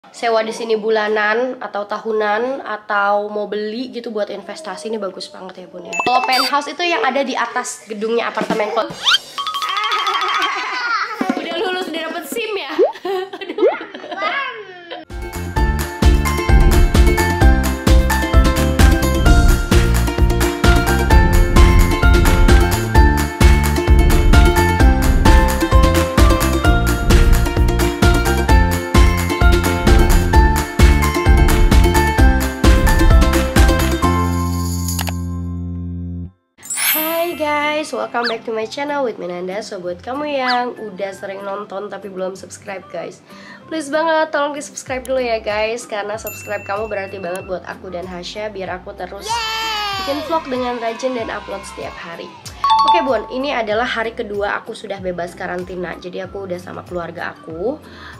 sewa di sini bulanan atau tahunan atau mau beli gitu buat investasi, ini bagus banget ya bun ya. Kalau penthouse itu yang ada di atas gedungnya apartemen kok. Udah lulus, udah dapet SIM ya. Welcome back to my channel with Minanda. So buat kamu yang udah sering nonton tapi belum subscribe guys, please banget tolong di subscribe dulu ya guys, karena subscribe kamu berarti banget buat aku dan Hasya, biar aku terus bikin vlog dengan rajin dan upload setiap hari. Oke bun, ini adalah hari kedua aku sudah bebas karantina. Jadi aku udah sama keluarga aku,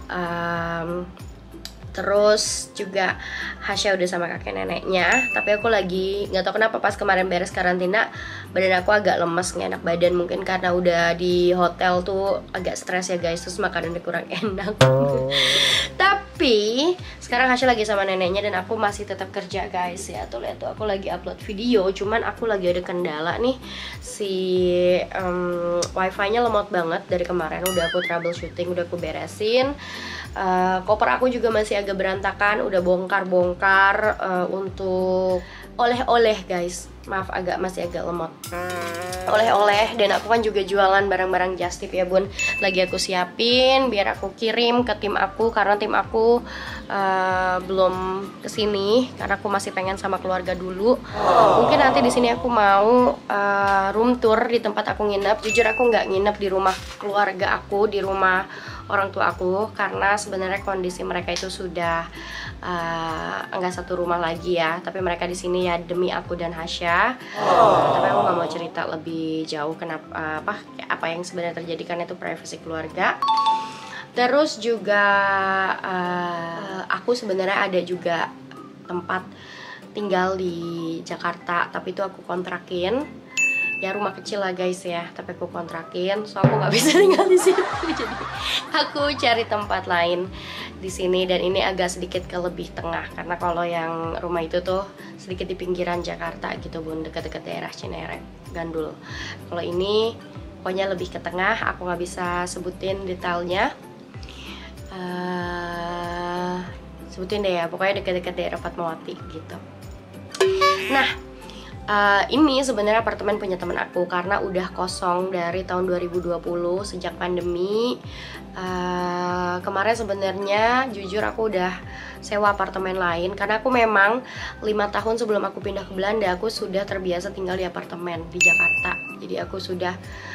terus juga Hasya udah sama kakek neneknya. Tapi aku lagi nggak tahu kenapa pas kemarin beres karantina badan aku agak lemes, nggak enak badan. Mungkin karena udah di hotel tuh agak stres ya guys, terus makanannya kurang enak. Tapi sekarang Hasya lagi sama neneknya dan aku masih tetap kerja guys ya. Tuh lihat tuh, aku lagi upload video, cuman aku lagi ada kendala nih. Si wifi-nya lemot banget dari kemarin. Udah aku troubleshooting, udah aku beresin. Koper aku juga masih agak berantakan, udah bongkar-bongkar untuk oleh-oleh guys. Maaf, masih agak lemot. Oleh-oleh, dan aku kan juga jualan barang-barang just tip ya bun. Lagi aku siapin biar aku kirim ke tim aku, karena tim aku belum kesini karena aku masih pengen sama keluarga dulu. Mungkin nanti di sini aku mau room tour di tempat aku nginep. Jujur aku nggak nginep di rumah keluarga aku, di rumah orang tua aku, karena sebenarnya kondisi mereka itu sudah enggak satu rumah lagi ya. Tapi mereka di sini ya demi aku dan Hasya. Tapi aku nggak mau cerita lebih jauh kenapa apa yang sebenarnya terjadi, karena itu privasi keluarga. Terus juga aku sebenarnya ada juga tempat tinggal di Jakarta, tapi itu aku kontrakin. Ya rumah kecil lah guys ya, tapi aku kontrakin, so aku nggak bisa tinggal di situ. Jadi aku cari tempat lain di sini, dan ini agak sedikit ke lebih tengah, karena kalau yang rumah itu tuh sedikit di pinggiran Jakarta gitu bun, dekat-dekat daerah Cinere, Gandul. Kalau ini pokoknya lebih ke tengah, aku nggak bisa sebutin detailnya. Sebutin deh ya, pokoknya dekat-dekat daerah Fatmawati gitu. Nah, ini sebenarnya apartemen punya teman aku, karena udah kosong dari tahun 2020 sejak pandemi. Kemarin sebenarnya jujur aku udah sewa apartemen lain, karena aku memang 5 tahun sebelum aku pindah ke Belanda aku sudah terbiasa tinggal di apartemen di Jakarta. Jadi aku sudah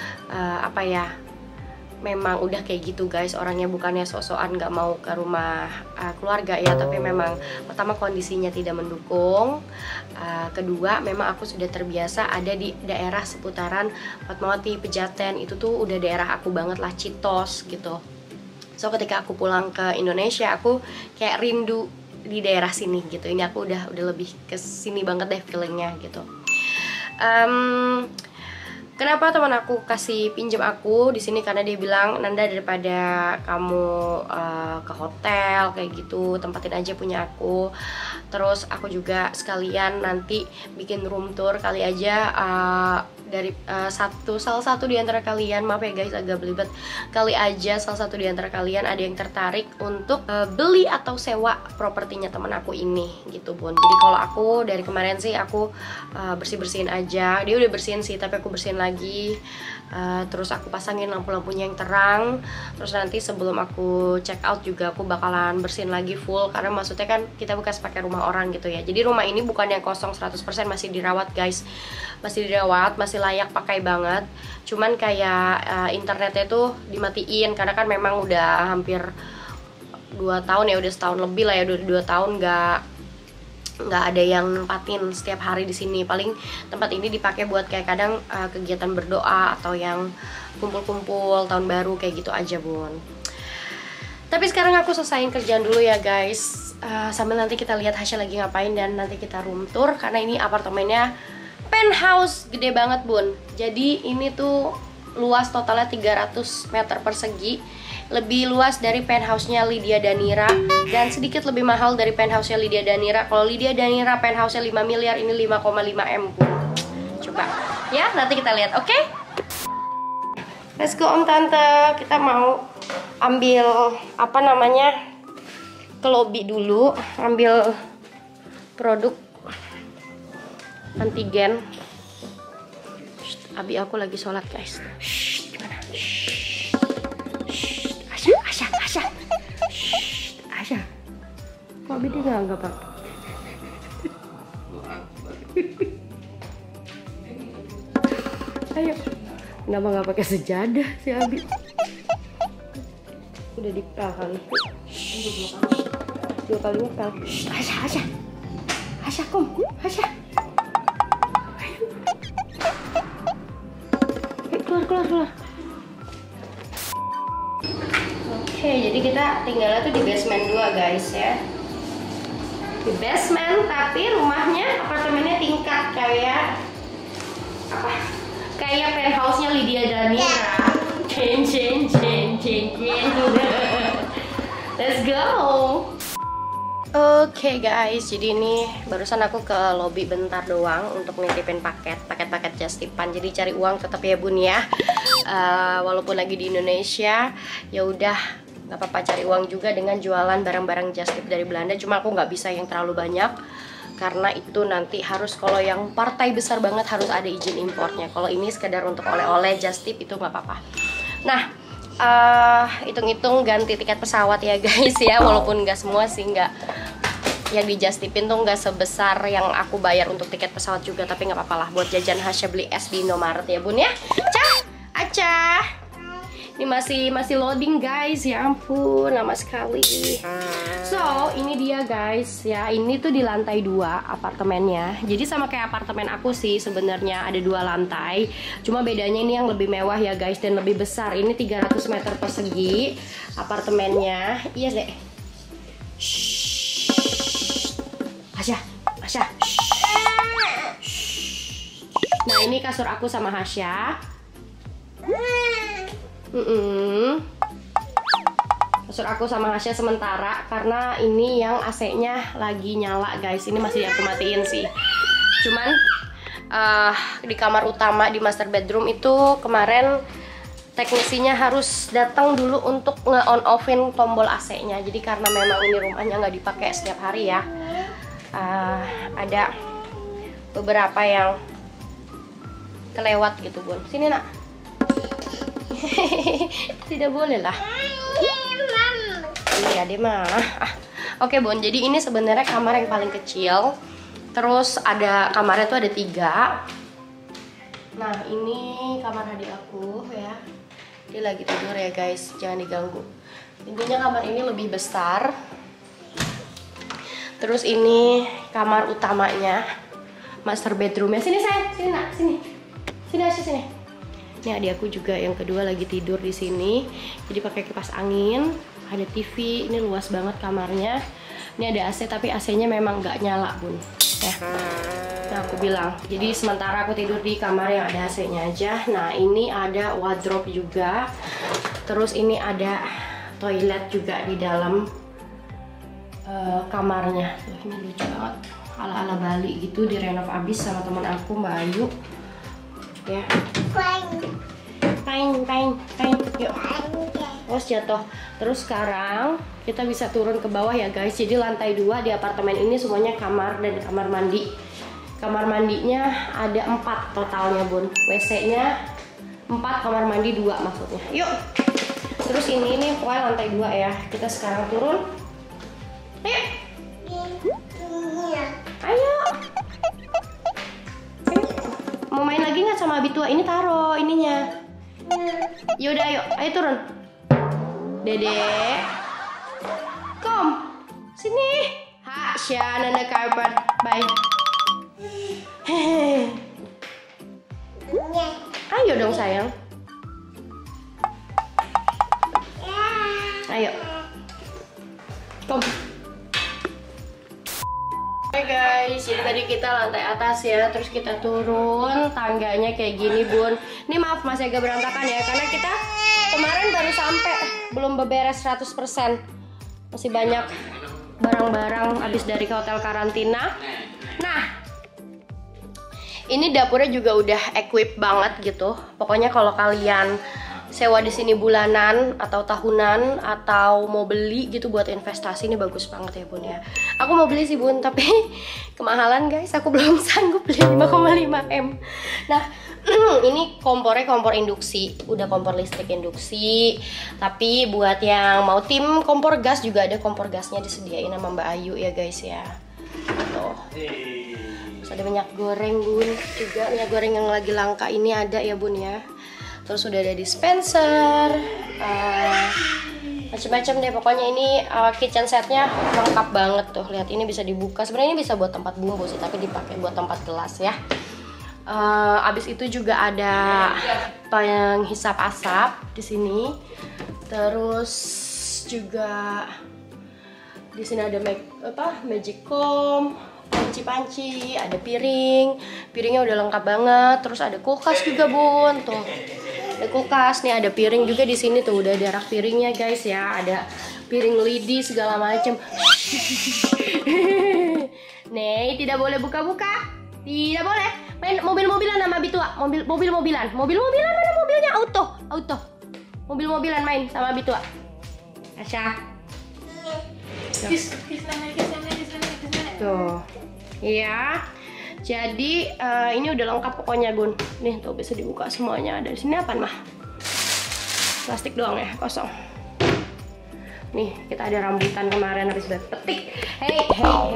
memang udah kayak gitu guys orangnya, bukannya sok-sokan nggak mau ke rumah keluarga ya, tapi memang pertama kondisinya tidak mendukung, kedua memang aku sudah terbiasa ada di daerah seputaran Fatmawati, Pejaten, itu tuh udah daerah aku banget lah, Citos gitu. So ketika aku pulang ke Indonesia aku kayak rindu di daerah sini gitu. Ini aku udah lebih ke sini banget deh feelingnya gitu. Kenapa teman aku kasih pinjam aku di sini, karena dia bilang, Nanda daripada kamu ke hotel kayak gitu, tempatin aja punya aku. Terus aku juga sekalian nanti bikin room tour, kali aja dari salah satu di antara kalian, maaf ya guys agak belibet, kali aja salah satu di antara kalian ada yang tertarik untuk beli atau sewa propertinya teman aku ini gitu bun. Jadi kalau aku dari kemarin sih aku bersih-bersihin aja, dia udah bersihin sih tapi aku bersihin lagi. Terus aku pasangin lampu-lampunya yang terang. Terus nanti sebelum aku check out juga aku bakalan bersihin lagi full, karena maksudnya kan kita bekas pakai rumah orang gitu ya. Jadi rumah ini bukan yang kosong 100%, masih dirawat guys, masih dirawat, masih layak pakai banget. Cuman kayak internetnya tuh dimatiin, karena kan memang udah hampir 2 tahun ya, udah setahun lebih lah ya, udah 2 tahun nggak ada yang nempatin setiap hari di sini. Paling tempat ini dipakai buat kayak kadang kegiatan berdoa atau yang kumpul-kumpul tahun baru kayak gitu aja bun. Tapi sekarang aku selesaiin kerjaan dulu ya guys, sambil nanti kita lihat Hasya lagi ngapain, dan nanti kita room tour, karena ini apartemennya penthouse gede banget bun. Jadi ini tuh luas totalnya 300 meter persegi. lebih luas dari penthouse-nya Lydia Danira dan sedikit lebih mahal dari penthouse-nya Lydia Danira. Kalau Lydia Danira penthouse-nya 5 miliar, ini 5,5 M. Coba ya, nanti kita lihat, oke? Let's go Om Tante, kita mau ambil apa namanya ke lobby dulu, ambil produk antigen. Abi aku lagi sholat guys. Gimana? Asya. Kok Abi dia nggak anggap apa? Ayo. Kenapa nggak pakai sejadah si Abi? Udah dipel kali. 2 kali ngepel. Asya, kom. Asya. Keluar. Oke, jadi kita tinggalnya tuh di basement 2 guys ya. Di basement, tapi rumahnya, apartemennya tingkat kayak apa? Kayak penthouse-nya Lydia Danira. Ceng. Let's go. Oke guys, jadi ini barusan aku ke lobby bentar doang untuk nitipin paket just tipan. Jadi cari uang tetap ya bun ya. Walaupun lagi di Indonesia, ya udah nggak apa-apa cari uang juga dengan jualan barang-barang just tip dari Belanda. Cuma aku nggak bisa yang terlalu banyak karena itu nanti harus, kalau yang partai besar banget harus ada izin importnya. Kalau ini sekedar untuk oleh-oleh just tip itu nggak apa-apa. Nah, hitung-hitung ganti tiket pesawat ya guys ya, walaupun nggak semua sih, nggak yang di just tipin tuh nggak sebesar yang aku bayar untuk tiket pesawat juga, tapi nggak apa-apa lah buat jajan Hasya beli es di Indomaret ya bun ya. Acah ini masih loading guys, ya ampun lama sekali. So ini dia guys ya, ini tuh di lantai 2 apartemennya. Jadi sama kayak apartemen aku sih sebenarnya, ada 2 lantai. Cuma bedanya ini yang lebih mewah ya guys dan lebih besar. Ini 300 meter persegi apartemennya. Iya deh. Hasya. Nah ini kasur aku sama Hasya. Kasur aku sama Hasya sementara karena ini yang AC-nya lagi nyala guys. Ini masih aku matiin sih. Cuman di kamar utama di master bedroom itu kemarin teknisinya harus datang dulu untuk nge-on offin tombol AC-nya. Jadi karena memang ini rumahnya nggak dipakai setiap hari ya, ada beberapa yang kelewat gitu bun. Sini nak. Tidak boleh lah. Iya dia mah. Oke bun, jadi ini sebenarnya kamar yang paling kecil. Terus ada kamarnya tuh ada 3. Nah ini kamar adik aku ya. Dia lagi tidur ya guys, jangan diganggu. Intinya kamar ini lebih besar. Terus ini kamar utamanya, master bedroomnya. Sini sayang, sini nak, sini Asya, sini. Ini adik aku juga yang kedua lagi tidur di sini. Jadi pakai kipas angin, ada TV. Ini luas banget kamarnya. Ini ada AC tapi AC-nya memang nggak nyala bun. Ya. Nah aku bilang, jadi sementara aku tidur di kamar yang ada AC-nya aja. Nah ini ada wardrobe juga. Terus ini ada toilet juga di dalam kamarnya. Tuh, ini lucu banget, ala-ala Bali gitu, direnov abis sama teman aku Mbak Ayu. Ya. Pain. Yuk. Terus jatuh. Terus sekarang kita bisa turun ke bawah ya guys. Jadi lantai 2 di apartemen ini semuanya kamar dan kamar mandi. Kamar mandinya ada 4 totalnya bun. WC-nya 4, kamar mandi 2 maksudnya. Yuk. Terus ini pokoknya lantai 2 ya. Kita sekarang turun. Ayo. Mau main lagi nggak sama Abi tua? Ini taruh ininya. Yaudah ayo turun. Dedek, kom, sini. Hasya, nanda karpet, bye. Hehe. Ayo dong sayang. Ayo. Kom. Oke guys, jadi tadi kita lantai atas ya, terus kita turun tangganya kayak gini bun. Ini maaf masih agak berantakan ya, karena kita kemarin baru sampai, belum beberes 100%. Masih banyak barang-barang habis dari hotel karantina. Nah, ini dapurnya juga udah equip banget gitu. Pokoknya kalau kalian sewa di sini bulanan atau tahunan atau mau beli gitu buat investasi, ini bagus banget ya Bun ya. Aku mau beli sih Bun, tapi kemahalan guys, aku belum sanggup beli 5,5 M. Nah, ini kompornya kompor induksi, udah kompor listrik induksi. Tapi buat yang mau tim kompor gas juga ada kompor gasnya disediain sama Mbak Ayu ya guys ya. Tuh. Terus ada minyak goreng Bun, juga minyak goreng yang lagi langka ini ada ya Bun ya. Terus udah ada dispenser, macam-macam deh. Pokoknya ini kitchen setnya lengkap banget tuh. Lihat, ini bisa dibuka. Sebenarnya ini bisa buat tempat bumbu sih, tapi dipakai buat tempat gelas ya. Abis itu juga ada penghisap asap di sini. Terus juga di sini ada magic comb, panci-panci, ada piringnya udah lengkap banget. Terus ada kulkas juga Bun, tuh ada kulkas nih, ada piring juga di sini tuh, udah ada rak piringnya guys ya, ada piring lidi segala macem. Nih, tidak boleh buka-buka, tidak boleh main mobil-mobilan sama Bitua, mobil-mobilan mana mobilnya, auto mobil-mobilan main sama Bitua. Asya tuh, iya. Jadi ini udah lengkap pokoknya Bun. Nih tuh bisa dibuka semuanya. Ada di sini apaan mah? Plastik doang ya, kosong. Nih kita ada rambutan kemarin habis petik. Hey.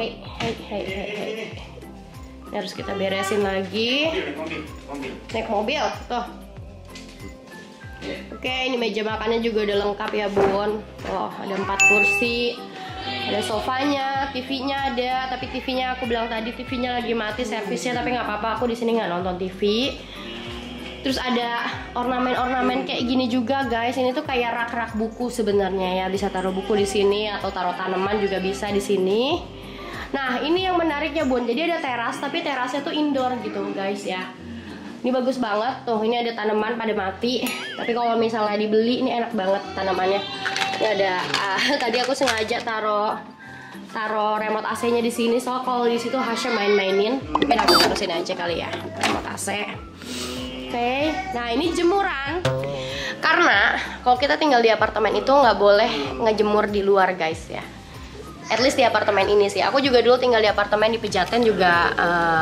Ini harus kita beresin lagi. Naik mobil tuh. Oke, ini meja makannya juga udah lengkap ya Bun. Oh, ada 4 kursi. Ada sofanya, TV-nya ada, tapi TV-nya aku bilang tadi TV-nya lagi mati servisnya, tapi nggak apa-apa, aku di sini nggak nonton TV. Terus ada ornamen-ornamen kayak gini juga guys. Ini tuh kayak rak-rak buku sebenarnya ya, bisa taruh buku di sini atau taruh tanaman juga bisa di sini. Nah, ini yang menariknya Bun. Jadi ada teras, tapi terasnya tuh indoor gitu guys ya. Ini bagus banget tuh. Ini ada tanaman pada mati, tapi kalau misalnya dibeli ini enak banget tanamannya. Ini ada tadi aku sengaja taruh remote AC-nya di sini, soal kalau di situ Hasya main-mainin. Mungkin aku taruh sini aja kali ya, remote AC. Oke, nah ini jemuran. Karena kalau kita tinggal di apartemen itu nggak boleh ngejemur di luar guys ya. At least di apartemen ini sih. Aku juga dulu tinggal di apartemen di Pejaten juga.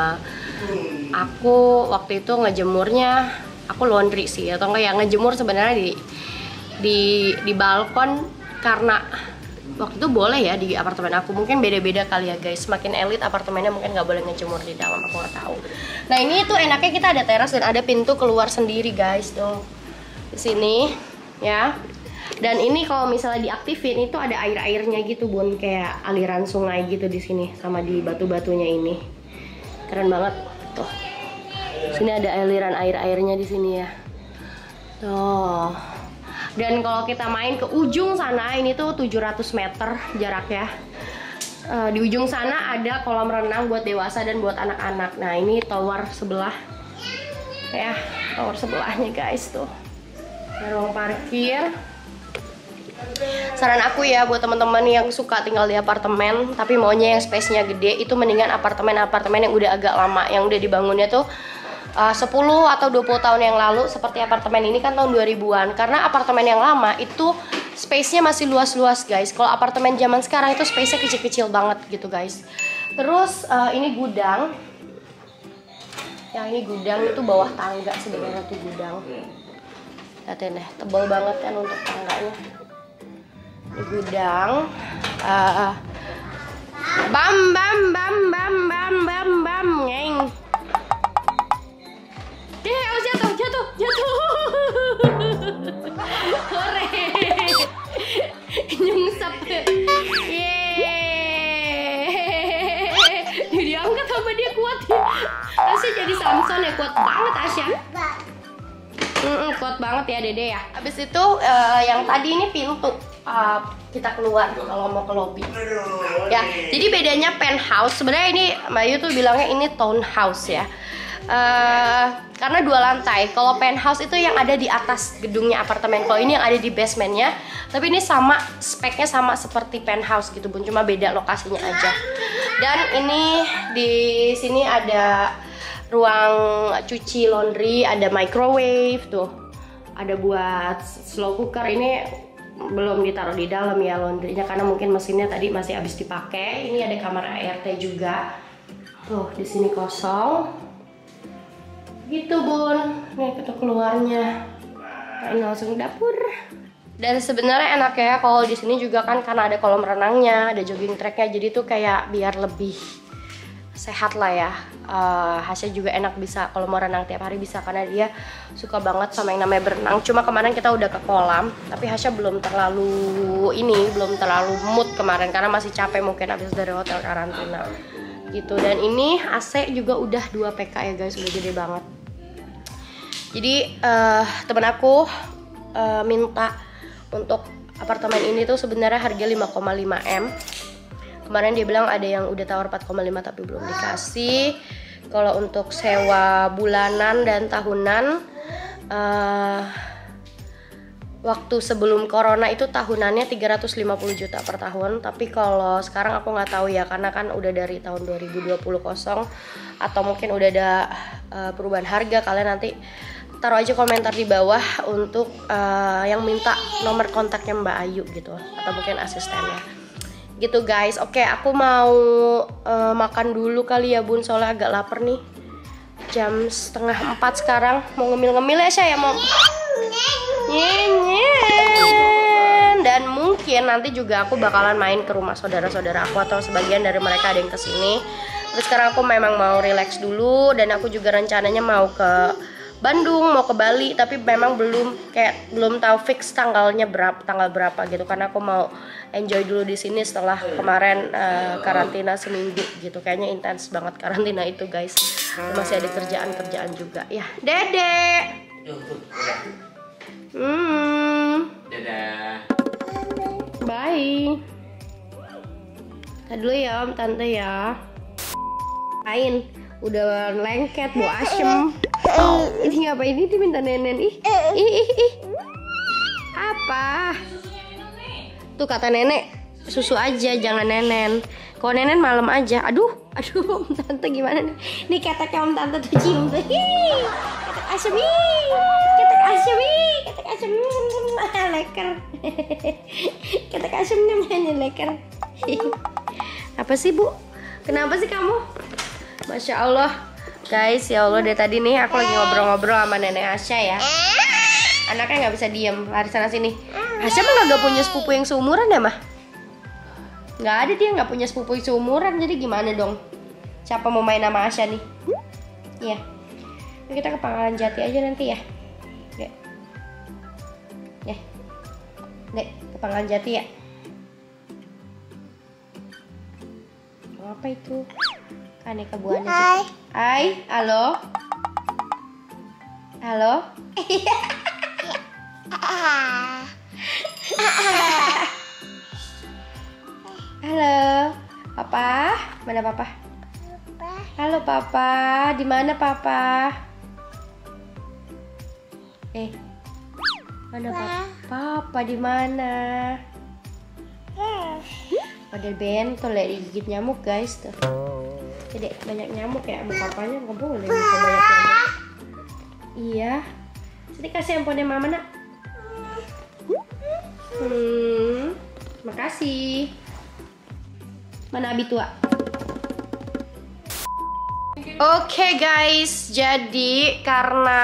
Aku waktu itu ngejemurnya, aku laundry sih, atau enggak ya ngejemur sebenarnya di balkon, karena waktu itu boleh ya di apartemen aku. Mungkin beda-beda kali ya guys, semakin elit apartemennya mungkin nggak boleh ngejemur di dalam, aku nggak tahu. Nah ini tuh enaknya kita ada teras dan ada pintu keluar sendiri guys tuh di sini ya. Dan ini kalau misalnya diaktifin itu ada air-airnya gitu Bun, kayak aliran sungai gitu di sini sama di batu-batunya ini. Keren banget tuh. Sini ada aliran air-airnya di sini ya. Tuh. Dan kalau kita main ke ujung sana, ini tuh 700 meter jaraknya. Di ujung sana ada kolam renang buat dewasa dan buat anak-anak. Nah ini tower sebelah ya, tower sebelahnya guys tuh. Ada ruang parkir. Saran aku ya buat teman-teman yang suka tinggal di apartemen tapi maunya yang space-nya gede, itu mendingan apartemen-apartemen yang udah agak lama, yang udah dibangunnya tuh 10 atau 20 tahun yang lalu. Seperti apartemen ini kan tahun 2000-an. Karena apartemen yang lama itu space-nya masih luas-luas guys. Kalau apartemen zaman sekarang itu space-nya kecil-kecil banget gitu guys. Terus ini gudang. Yang ini gudang itu bawah tangga sebenarnya tuh gudang. Lihatin deh, tebal banget kan untuk tangganya. Ini gudang. Bam ngeng. Jatuh. Hore. Nyungsep. Yeay. Diangkat sama dia, kuat ya. Asya jadi Samson ya, kuat banget Asya. Kuat banget ya Dede ya. Habis itu yang tadi ini pintu kita keluar kalau mau ke lobby. Ya, jadi bedanya penthouse. Sebenarnya ini Mbak Yu tuh bilangnya ini townhouse ya. karena 2 lantai. Kalau penthouse itu yang ada di atas gedungnya apartemen, kalau ini yang ada di basementnya. Tapi ini sama, speknya sama seperti penthouse gitu Bun, cuma beda lokasinya aja. Dan ini di sini ada ruang cuci laundry, ada microwave tuh, ada buat slow cooker. Ini belum ditaruh di dalam ya laundrynya karena mungkin mesinnya tadi masih habis dipakai. Ini ada kamar ART juga. Tuh di sini kosong. Gitu Bun. Nih kita keluarnya. Nah, ini langsung dapur. Dan sebenarnya enak ya kalau di sini juga kan karena ada kolam renangnya, ada jogging tracknya, jadi tuh kayak biar lebih sehat lah ya. Hasya juga enak bisa kalau mau renang tiap hari bisa karena dia suka banget sama yang namanya berenang. Cuma kemarin kita udah ke kolam, tapi Hasya belum terlalu mood kemarin karena masih capek mungkin habis dari hotel karantina gitu. Dan ini AC juga udah 2 PK ya guys, udah gede banget. Jadi temen aku minta untuk apartemen ini tuh sebenarnya harga 5,5 M. Kemarin dia bilang ada yang udah tawar 4,5 tapi belum dikasih. Kalau untuk sewa bulanan dan tahunan, waktu sebelum corona itu tahunannya 350 juta per tahun. Tapi kalau sekarang aku nggak tahu ya, karena kan udah dari tahun 2020 kosong, atau mungkin udah ada perubahan harga. Kalian nanti taruh aja komentar di bawah untuk yang minta nomor kontaknya Mbak Ayu gitu, atau mungkin asistennya gitu guys. Oke, aku mau makan dulu kali ya Bun, soalnya agak lapar nih. Jam 3:30 sekarang, mau ngemil-ngemil ya saya mau nyenyen. Dan mungkin nanti juga aku bakalan main ke rumah saudara-saudara aku atau sebagian dari mereka ada yang kesini. Terus sekarang aku memang mau relax dulu, dan aku juga rencananya mau ke Bandung, mau ke Bali, tapi memang belum tahu fix tanggal berapa gitu, karena aku mau enjoy dulu di sini setelah kemarin karantina seminggu gitu. Kayaknya intens banget karantina itu guys. Masih ada kerjaan juga ya. Dedek. Dadah. Bye. Tadi dulu ya Om Tante ya. Lain udah lengket bau asem. Ini ngapain ini minta nenen? Ih. Apa? Tuh kata nenek susu aja, jangan nenen. Kalau nenen malam aja. Aduh Om Tante gimana nih? Nih keteknya Om Tante tuh cium tuh. Ketek asem. Ketek asem. Leker. Ketek asem namanya leker. Apa sih Bu? Kenapa sih kamu? Masya Allah guys, ya Allah dari tadi nih aku lagi ngobrol-ngobrol sama nenek Hasya ya. Anaknya nggak bisa diem, lari sana sini. Hasya mah nggak punya sepupu yang seumuran ya mah? Nggak ada, dia nggak punya sepupu yang seumuran, jadi gimana dong? Siapa mau main sama Hasya nih? Iya, kita ke Pangkalan Jati aja nanti ya. Dek, ke Pangkalan Jati ya. Apa itu? Aneka buahnya. Hai, halo. Halo. Halo, Papa. Mana Papa? Halo Papa, di mana Papa? Mana Papa? Papa di mana? Pada bentol ya, digigit nyamuk guys tuh. Jadi banyak nyamuk ya, sama papanya nggak boleh bisa banyak nyamuk. Iya. Sini kasih handphonenya mama nak. Makasih. Mana Abi tua? Oke guys, jadi karena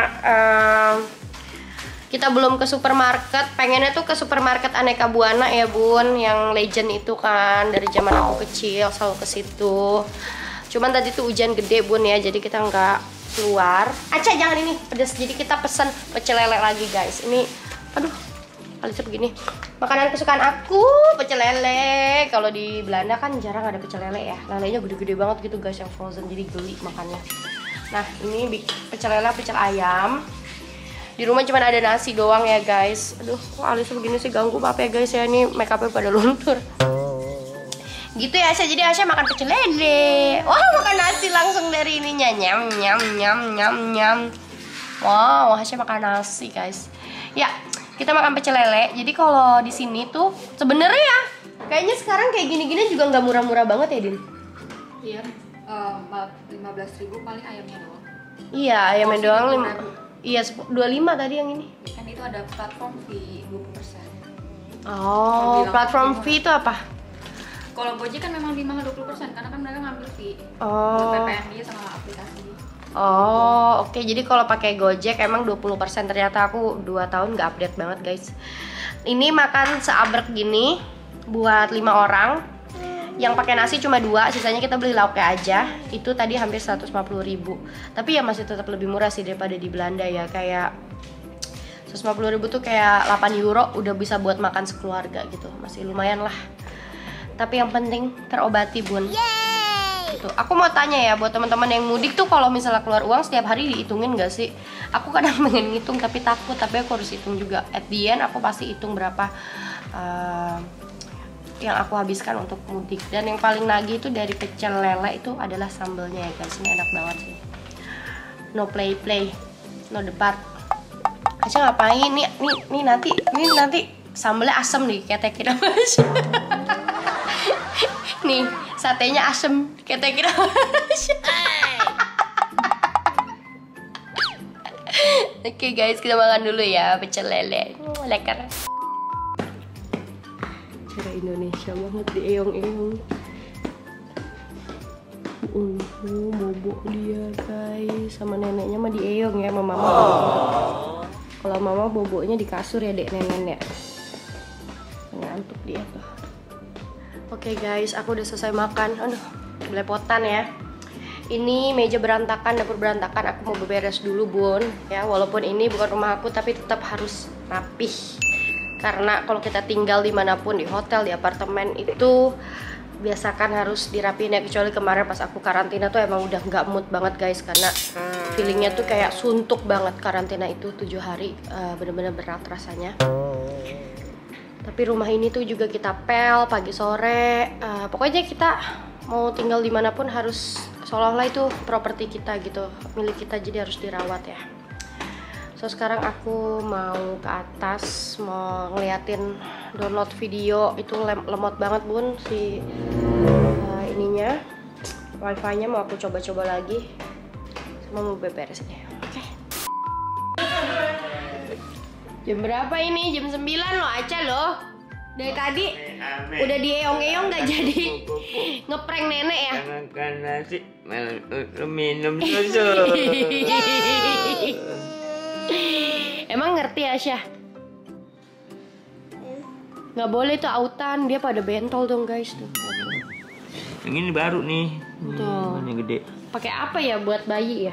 kita belum ke supermarket, pengennya tuh ke supermarket Aneka Buana ya Bun, yang legend itu kan dari zaman aku kecil selalu ke situ. Cuman tadi tuh hujan gede Bun ya, jadi kita nggak keluar. Aca jangan ini pedas, jadi kita pesen pecel lele lagi guys. Ini, aduh, alisnya begini. Makanan kesukaan aku pecel lele. Kalau di Belanda kan jarang ada pecel lele ya. Lelenya gede-gede banget gitu guys, yang frozen, jadi geli makannya. Nah ini pecel lele, pecel ayam. Di rumah cuma ada nasi doang ya guys. Aduh, kok alisnya begini sih, ganggu maaf ya guys ya, ini make upnya pada luntur. Gitu ya Asya, jadi Asya makan pecel lele. Wah, makan nasi langsung dari ininya. Nyam nyam nyam nyam nyam. Wow, Asya makan nasi guys. Ya, kita makan pecel lele. Jadi kalau di sini tuh sebenarnya ya, kayaknya sekarang kayak gini-gini juga nggak murah-murah banget ya, Din? Iya, 15.000 paling ayamnya doang. Iya, ayamnya doang 5. Iya, 25 tadi yang ini. Kan itu ada platform fee 20%. Oh, platform fee itu apa? Kalau Gojek kan memang di mahal 20% karena kan mereka ngambil fee Oh. buat PPN dia sama aplikasi. Oh, oke. Jadi kalau pakai Gojek emang 20%. Ternyata aku 2 tahun nggak update banget, guys. Ini makan seabrek gini buat 5 orang. Yang pakai nasi cuma 2, sisanya kita beli lauknya aja. Itu tadi hampir 150.000. Tapi ya masih tetap lebih murah sih daripada di Belanda ya. Kayak 150.000 tuh kayak 8 euro udah bisa buat makan sekeluarga gitu. Masih lumayan lah. Tapi yang penting terobati, Bun. Gitu. Aku mau tanya ya buat teman-teman yang mudik tuh, kalau misalnya keluar uang setiap hari dihitungin gak sih? Aku kadang pengen ngitung tapi takut, tapi aku harus hitung juga. At the end aku pasti hitung berapa yang aku habiskan untuk mudik. Dan yang paling nagih itu dari pecel lele itu adalah sambelnya ya guys. Ini enak banget sih. No play, no debat. Aja ngapain nih nanti sambelnya asem nih, ketekin apa sih? Nih, satenya asem, ketekin apa sih? Oke guys, kita makan dulu ya pecel lele. Lekker. Cara Indonesia banget di eong-eong. Bobo dia guys, sama neneknya mah di eong ya, sama mama. Kalau mama bobonya di kasur ya dek, nenek. Ngantuk dia tuh. Oke guys, aku udah selesai makan. Aduh, belepotan ya. Ini meja berantakan, dapur berantakan. Aku mau beberes dulu, Bun. Ya, walaupun ini bukan rumah aku, tapi tetap harus rapih. Karena kalau kita tinggal dimanapun, di hotel, di apartemen, itu biasakan harus dirapiin ya. Kecuali kemarin pas aku karantina tuh emang udah nggak mood banget guys. Karena feelingnya tuh kayak suntuk banget karantina itu 7 hari. Bener-bener berat rasanya. Tapi rumah ini tuh juga kita pel pagi sore. Pokoknya kita mau tinggal dimanapun harus seolah-olah itu properti kita gitu, milik kita, jadi harus dirawat ya. So sekarang aku mau ke atas, mau ngeliatin download video. Itu lemot banget, Bun, si ininya, wifi-nya mau aku coba-coba lagi. Sama mau beberesnya. Oke. Jam berapa ini? Jam 9 loh, Aca loh. Dari tadi udah dieong-eong gak jadi ngeprank nenek ya? Makan nasi, minum susu. Emang ngerti ya, Syah? Nggak boleh tuh autan, dia pada bentol dong guys tuh. Yang ini baru nih. Tuh. Ini gede. Pakai apa ya buat bayi ya?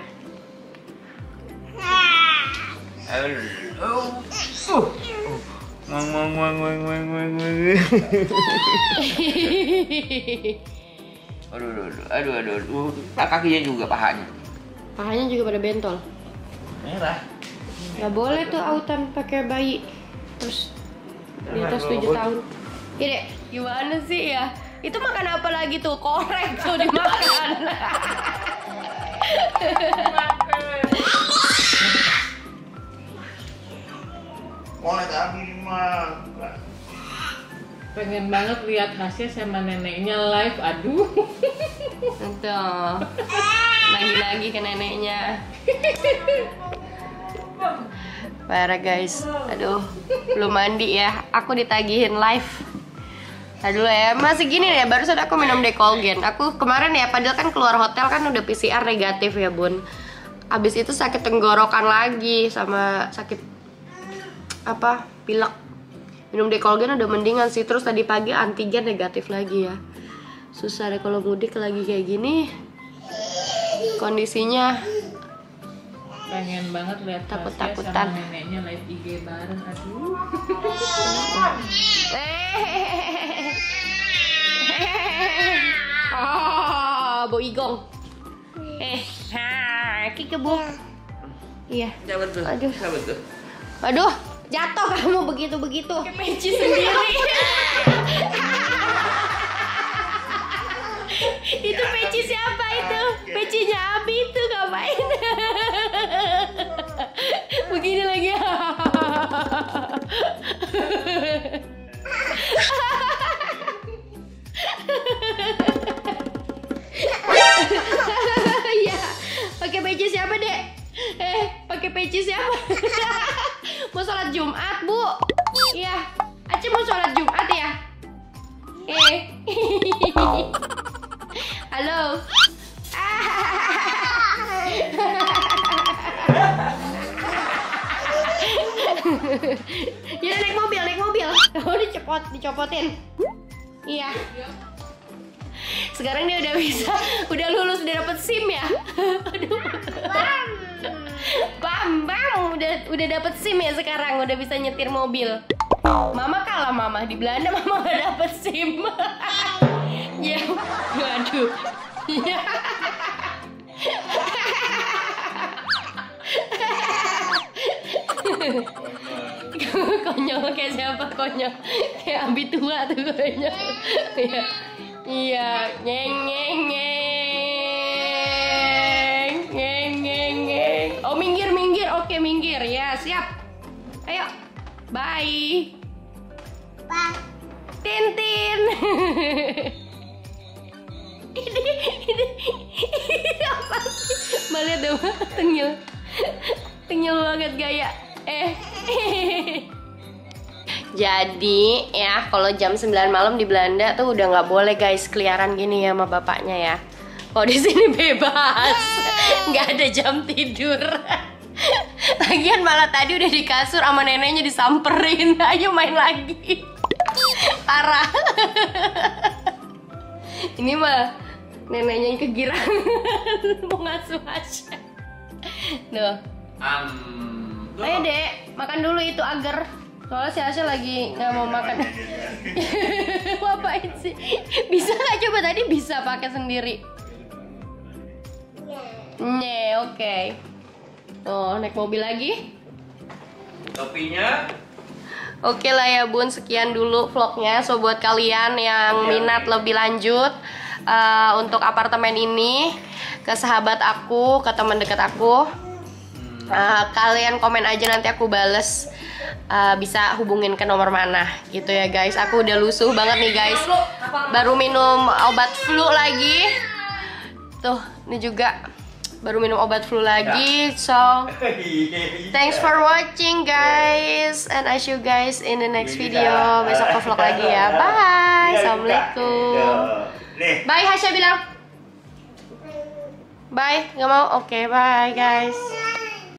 Aduh. Kakinya juga, pahanya. Pahanya juga pada bentol. Merah. Nggak boleh tuh autan pakai bayi terus di atas 7 tahun. Iya dek, gimana sih ya? Itu makan apa lagi tuh? Korek tuh dimakan. Korek habis mah. Pengen banget lihat Hasya sama neneknya live, aduh. Tuh, lagi-lagi ke neneknya. Parah guys, aduh, belum mandi ya. Aku ditagihin live. Aduh ya, masih gini deh. Barusan aku minum Decolgen. Aku kemarin ya, padahal kan keluar hotel kan udah PCR negatif ya, Bun. Abis itu sakit tenggorokan lagi sama sakit apa? Pilek. Minum Decolgen udah mendingan sih. Terus tadi pagi antigen negatif lagi ya. Susah deh kalau mudik lagi kayak gini. Kondisinya Pengen banget lihat Takut-takutan. Hasya sama neneknya live IG bareng, aduh. Oh, Bo Igong. Kiki Bu. Iya. Cabut tuh. Aduh. Cabut tuh. Aduh, jatuh kamu begitu-begitu. Peci sendiri. Itu peci siapa itu? Pecinya Abi itu ngapain? Begini lagi. Ya, pakai peci siapa, Dek? Pakai peci siapa? Mau sholat Jumat, Bu? Iya, Aceh mau sholat Jumat ya? Halo. Ya naik mobil. Oh, dicopotin. Iya. Sekarang dia udah bisa, udah lulus, udah dapet SIM ya. Aduh. Bam, udah dapet SIM ya sekarang, udah bisa nyetir mobil. Mama kalah, Mama di Belanda Mama gak dapet SIM. Ya, waduh. Ya. Konyol kayak siapa konyol? Kayak Abi tua tuh konyol. Iya, ngeng. Oh, minggir. Oke, minggir. Ya, siap. Ayo. Bye. Bye. Tintin. Ini apa sih? Melihat dong, tengil banget gaya. Jadi ya, kalau jam 9 malam di Belanda tuh udah nggak boleh guys keliaran gini ya sama bapaknya ya. Kalau di sini bebas, nggak ada jam tidur. Lagian malah tadi udah di kasur sama neneknya disamperin, ayo main lagi. Parah. Ini mah neneknya yang kegirangan mau ngasuh Asya. Duh. Ayo Dek, makan dulu itu agar. Soalnya si Asya lagi nggak mau makan. Ngapain sih? Bisa nggak coba tadi bisa pakai sendiri? Oke. Oh, naik mobil lagi. Topinya. Oke lah ya Bun, sekian dulu vlognya. So buat kalian yang minat lebih lanjut untuk apartemen ini, ke sahabat aku, ke teman dekat aku, kalian komen aja, nanti aku bales. Bisa hubungin ke nomor mana gitu ya guys. Aku udah lusuh banget nih guys, baru minum obat flu lagi. Tuh, ini juga baru minum obat flu lagi. So thanks for watching guys, and I see you guys in the next video. Besok ke vlog lagi ya. Bye. Assalamualaikum. Bye, Hasya bilang bye. Nggak mau? Oke, bye guys.